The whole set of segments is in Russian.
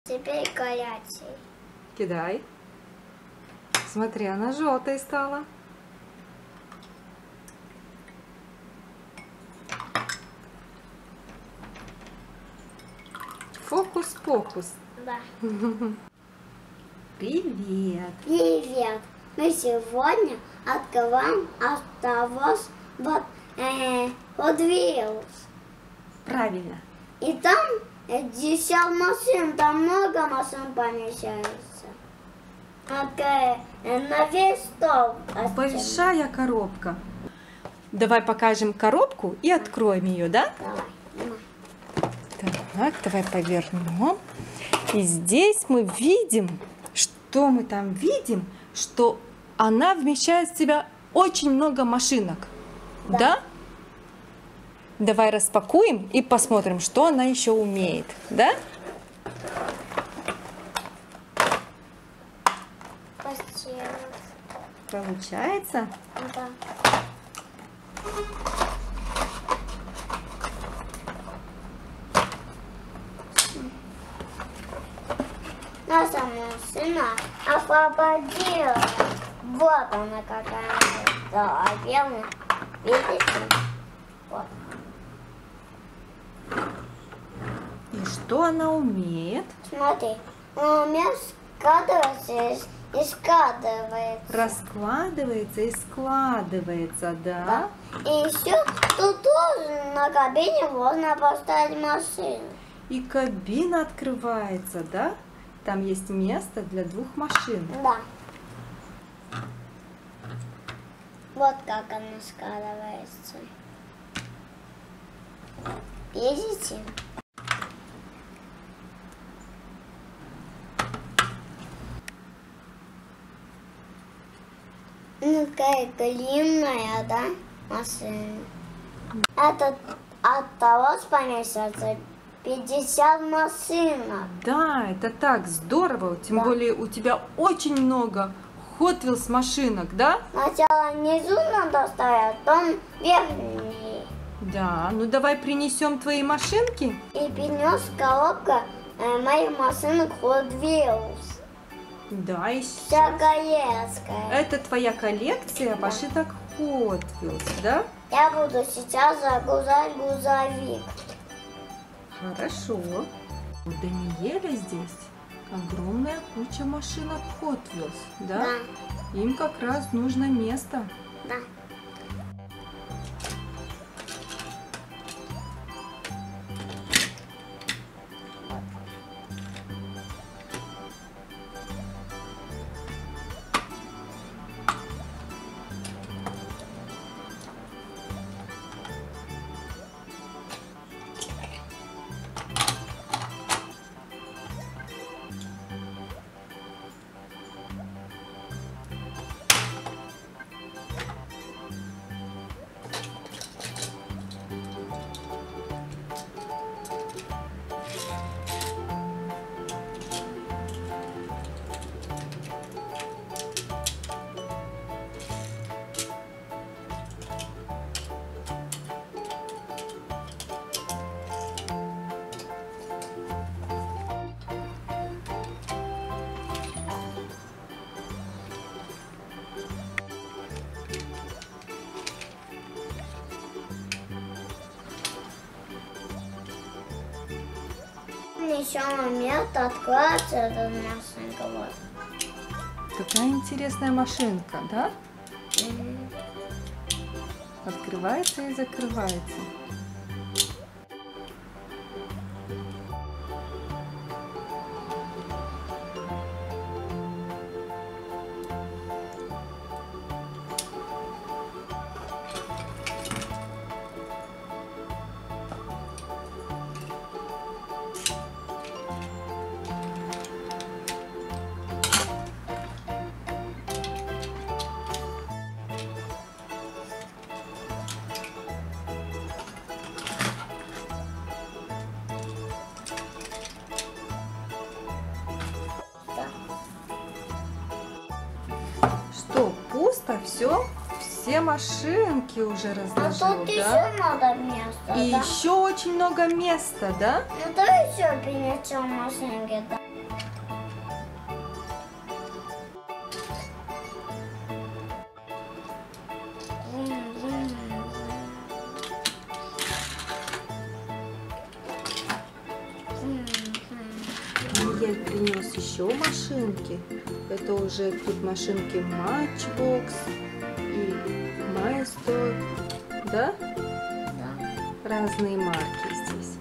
Теперь горячий. Кидай. Смотри, она желтой стала. Фокус-покус. Да. Привет. Привет. Мы сегодня открываем автовоз Hot Wheels. Правильно. И там 50 машин, там много машин помещается. На весь стол. Большая коробка. Давай покажем коробку и откроем ее, да? Давай. Так, давай повернем. И здесь мы видим, что мы там видим, что она вмещает в себя очень много машинок. Да. Да? Давай распакуем и посмотрим, что она еще умеет. Да? Спасибо. Получается? Да. Наша машина освободила. Вот она какая. Белая. Видите? Вот. И что она умеет? Смотри, она умеет складываться и складывается. Раскладывается и складывается, да? И еще тут тоже на кабине можно поставить машину. И кабина открывается, да? Там есть место для 2 машин. Да. Вот как она складывается. Видите? Ну, какая длинная, да, машина? Этот автовоз помещается 50 машинок. Да, это так здорово. Тем Да. более у тебя очень много Hot Wheels машинок, да? Сначала внизу надо стоять, потом верхний. Да, ну давай принесем твои машинки. И принес коробка моих машинок Hot Wheels. Да, и Вся сейчас. корейская. Это твоя коллекция Да. машинок Hot Wheels, да? Я буду сейчас загружать грузовик. Хорошо. У Даниэля здесь огромная куча машинок Hot Wheels, да? Да, Им как раз нужно место. да. Еще момент откроется эта машинка. Вот. Какая интересная машинка, да? Открывается и закрывается. Что, пусто? Все машинки уже А разложил, тут да? еще надо место, И да? еще очень много места, да? Ну давай еще принесем машинки, да? Даниэль принес еще машинки. Это уже тут машинки Matchbox и Maestro, да? Да. Разные марки здесь.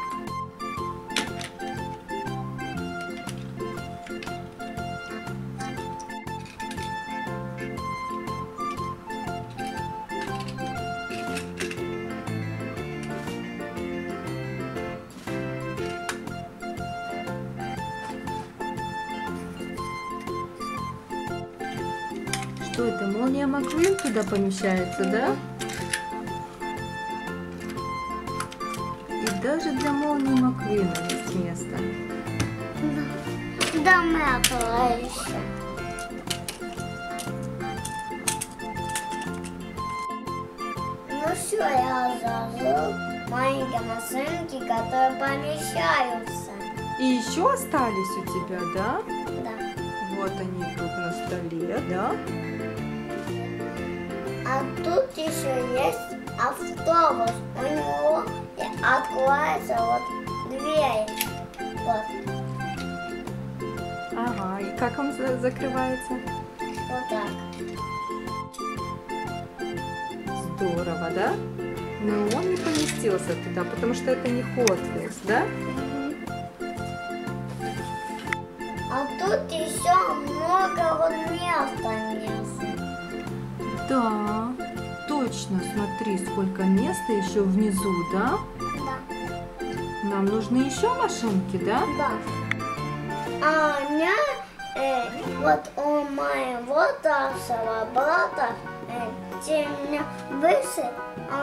Что это? Молния Маквин туда помещается, да? И даже для молнии Маквина есть место. Да, мы отправимся. Ну все, я зажил маленькие машинки, которые помещаются. И еще остались у тебя, да? Да. Вот они тут на столе, да? А тут еще есть автобус. У него открывается вот дверь. Вот, Ага, и как он закрывается? вот так. Здорово, да? Но он не поместился туда, потому что это не Hot Wheels, да? А тут еще много вот места есть. Да, точно, смотри, сколько места еще внизу, да? Да. Нам нужны еще машинки, да? Да. А у меня вот у моего старшего брата, чем меня выше,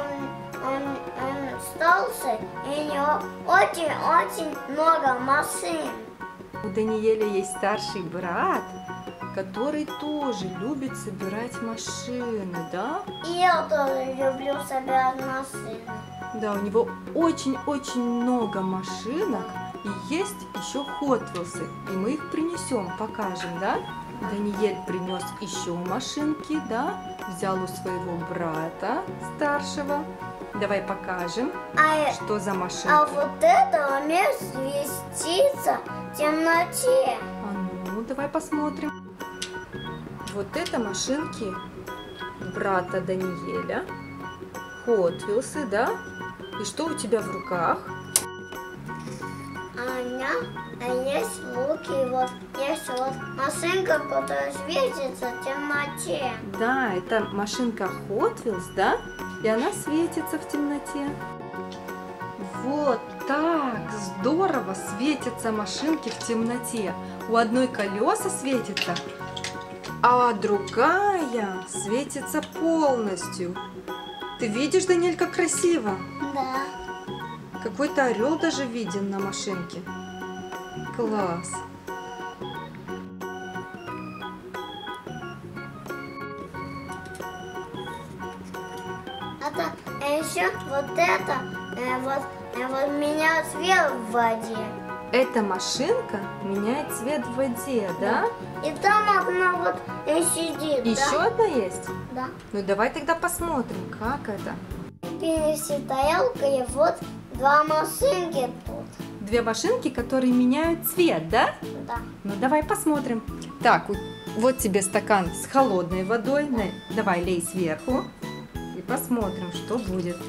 он старше, и у него очень-очень много машин. У Даниэля есть старший брат, который тоже любит собирать машины, да? И я тоже люблю собирать машины. Да, у него очень-очень много машинок, и есть еще Hot Wheels, и мы их принесем, покажем, да? Даниэль принес еще машинки, да? Взял у своего брата старшего. Давай покажем, что за машинки. А вот это умеет светиться в темноте. А ну, давай посмотрим. Вот это машинки брата Даниэля. Hot Wheels, да? И что у тебя в руках? А у меня есть луки, вот есть вот машинка, которая светится в темноте. Да, это машинка Hot Wheels, да? И она светится в темноте. Вот так здорово светятся машинки в темноте. У одной колеса светится, а другая светится полностью. Ты видишь, Даниэль, как красиво? Да. Какой-то орел даже виден на машинке. Класс. А еще вот это, вот меняет цвет в воде. Эта машинка меняет цвет в воде, да? И там одна вот сидит. Еще Да? одна есть? Да. Ну давай тогда посмотрим, как это. Перенеси тарелку, и вот два машинки тут. Две машинки, которые меняют цвет, да? Да. Ну давай посмотрим. Так, вот тебе стакан с холодной водой. Давай лей сверху и посмотрим, что будет.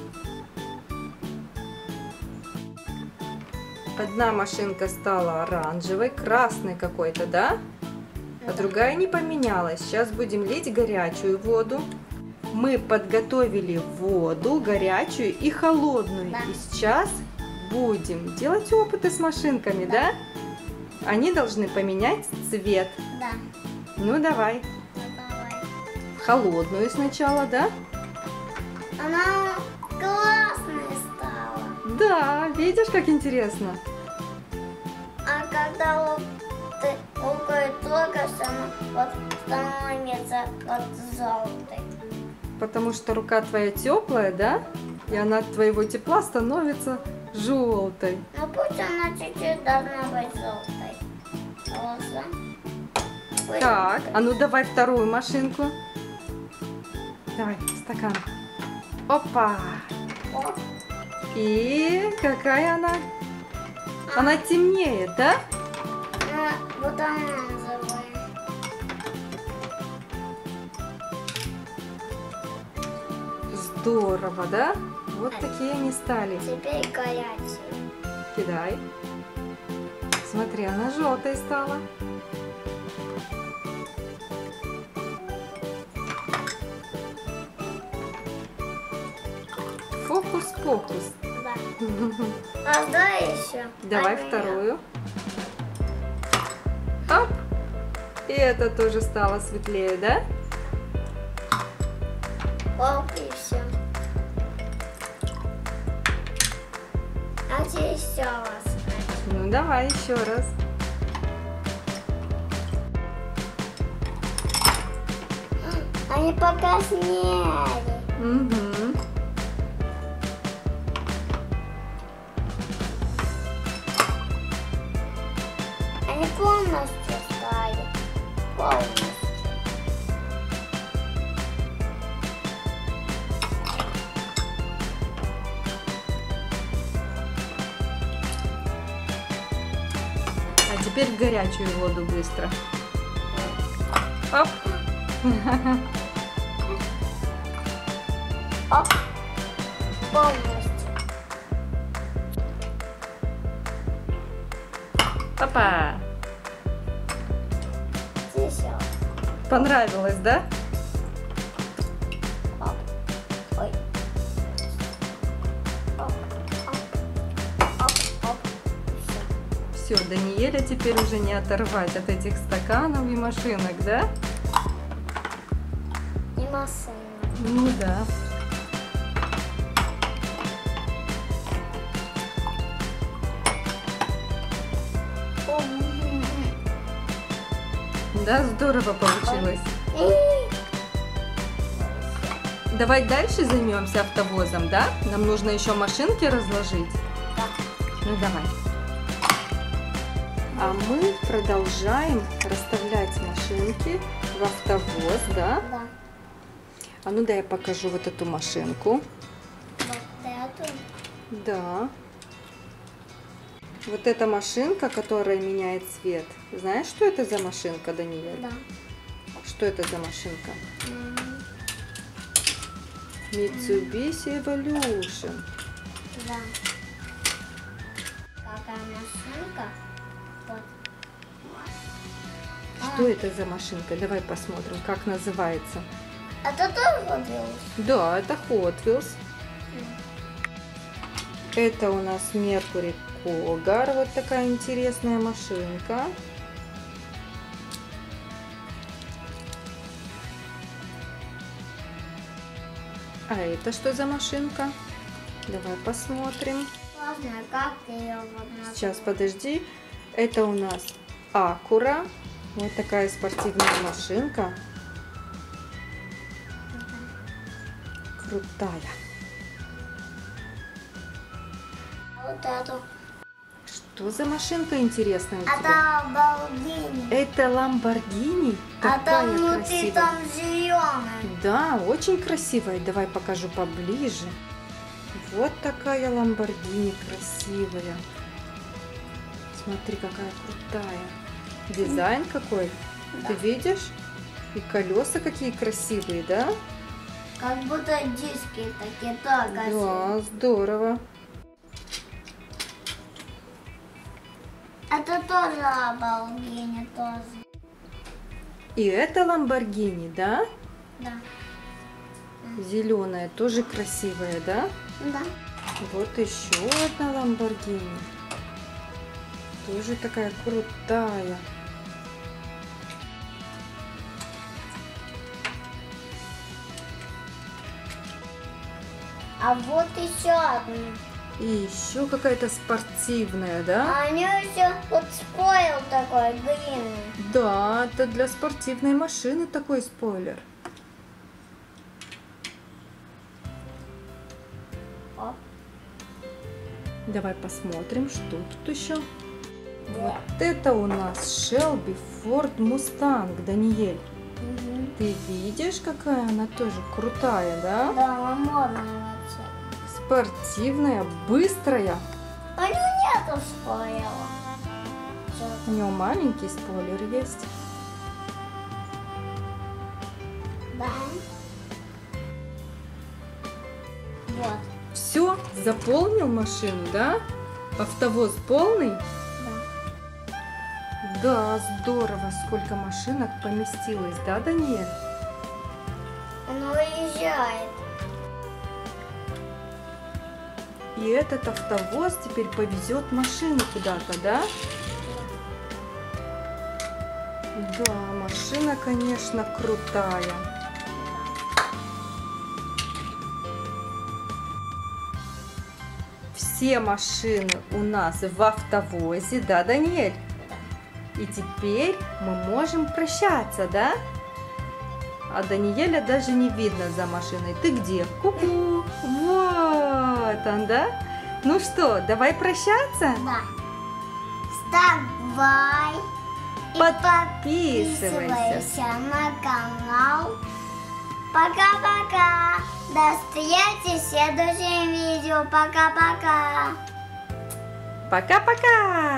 Одна машинка стала оранжевой, красной какой-то, да? А другая не поменялась. Сейчас будем лить горячую воду. Мы подготовили воду горячую и холодную. Да. И сейчас будем делать опыты с машинками, да? Они должны поменять цвет. Да. Ну давай. Ну, давай. Холодную сначала, да? Она классная стала. Да, видишь, как интересно. А когда вот ты рукой трогаешь, она вот становится вот желтой. Потому что рука твоя теплая, да? И она от твоего тепла становится желтой. Ну пусть она чуть-чуть должна быть желтой. Так, а ну давай вторую машинку. Давай, стакан. Опа! О, И какая она? Она темнее, да? вот она называется. Здорово, да? Вот такие они стали. Теперь горячая. Кидай. Смотри, она желтой стала. Фокус-покус. Да. А давай еще. Давай вторую. Оп! И это тоже стало светлее, да? Оп, и все. А теперь еще раз. Ну давай еще раз. Они покраснели. Угу. Они полностью стали. Полностью. А теперь в горячую воду быстро. Оп! Оп. Полностью. Опа! Еще. Понравилось, да? Оп. Ой. Оп. Оп. Оп. Оп. Все. Все, Даниэля теперь уже не оторвать от этих стаканов и машинок, да? И машина. Ну да. Да, здорово получилось. Давай дальше займемся автовозом, да? Нам нужно еще машинки разложить. Да. Ну давай. А мы продолжаем расставлять машинки в автовоз, да? Да. А ну дай я покажу вот эту машинку. Вот эту. Да. Вот эта машинка, которая меняет цвет. Знаешь, что это за машинка, Даниэль? Да. Что это за машинка? М, Mitsubishi Evolution. Да. Какая машинка? Вот. Что это за машинка? Давай посмотрим, как называется. Это тоже водилось? Да, это Hot Wheels. Это у нас Mercury Cougar. Вот такая интересная машинка. А это что за машинка? Давай посмотрим. Классно, как ты ее вот назвала? Сейчас, подожди. Это у нас Acura. Вот такая спортивная машинка. Крутая. Вот эту. Что за машинка интересная у тебя? Это Lamborghini. Это Lamborghini. А Такая там внутри красивая. там зеленый. Да, очень красивая. Давай покажу поближе. Вот такая Lamborghini красивая. Смотри, какая крутая. Дизайн какой. Да. Ты видишь? И колеса какие красивые, да? Как будто диски такие, так красивые. Да, здорово. Это тоже Lamborghini тоже. И это Lamborghini, да? Да. Зеленая, тоже красивая, да? Да. Вот еще одна Lamborghini. Тоже такая крутая. А вот еще одна. И еще какая-то спортивная, да? А у нее еще вот спойл такой длинный. Да, это для спортивной машины такой спойлер. О. Давай посмотрим, что тут еще. Вот это у нас Shelby Ford Mustang, Даниэль. Ты видишь, какая она тоже крутая, да? Да, она модная вообще. Спортивная, быстрая. А у нее нету спойлера. У нее маленький спойлер есть. Да. Вот. Все, заполнил машину, да? Автовоз полный? Да. Да, здорово, сколько машинок поместилось, да, Даниэль? Она уезжает. И этот автовоз теперь повезет машины куда-то, да? Да, машина, конечно, крутая. Все машины у нас в автовозе, да, Даниэль? И теперь мы можем прощаться, да? А Даниэля даже не видно за машиной. Ты где? Ку-ку! Вот он, да? Ну что, давай прощаться? Да. Вставай. И Подписывайся. на канал. Пока-пока. До встречи в следующем видео. Пока-пока. Пока-пока!